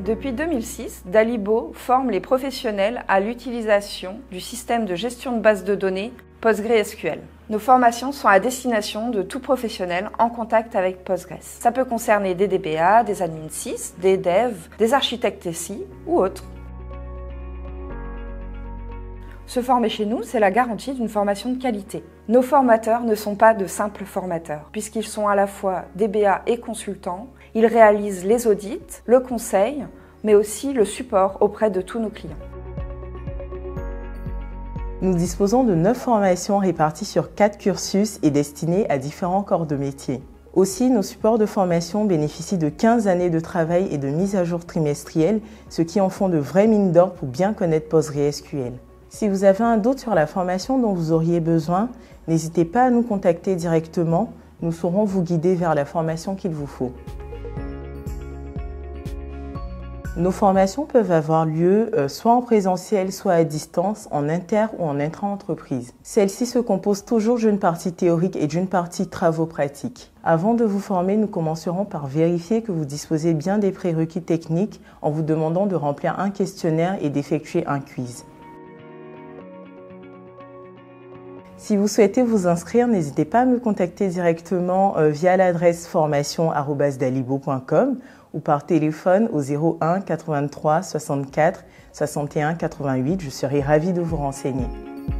Depuis 2006, Dalibo forme les professionnels à l'utilisation du système de gestion de base de données PostgreSQL. Nos formations sont à destination de tout professionnel en contact avec Postgres. Ça peut concerner des DBA, des admins 6, des devs, des architectes SI ou autres. Se former chez nous, c'est la garantie d'une formation de qualité. Nos formateurs ne sont pas de simples formateurs, puisqu'ils sont à la fois DBA et consultants. Ils réalisent les audits, le conseil, mais aussi le support auprès de tous nos clients. Nous disposons de 9 formations réparties sur 4 cursus et destinées à différents corps de métier. Aussi, nos supports de formation bénéficient de 15 années de travail et de mise à jour trimestrielle, ce qui en font de vraies mines d'or pour bien connaître PostgreSQL. Si vous avez un doute sur la formation dont vous auriez besoin, n'hésitez pas à nous contacter directement. Nous saurons vous guider vers la formation qu'il vous faut. Nos formations peuvent avoir lieu soit en présentiel, soit à distance, en inter ou en intra-entreprise. Celle-ci se compose toujours d'une partie théorique et d'une partie travaux pratiques. Avant de vous former, nous commencerons par vérifier que vous disposez bien des prérequis techniques en vous demandant de remplir un questionnaire et d'effectuer un quiz. Si vous souhaitez vous inscrire, n'hésitez pas à me contacter directement via l'adresse formation@dalibo.com ou par téléphone au 01 83 64 61 88. Je serai ravie de vous renseigner.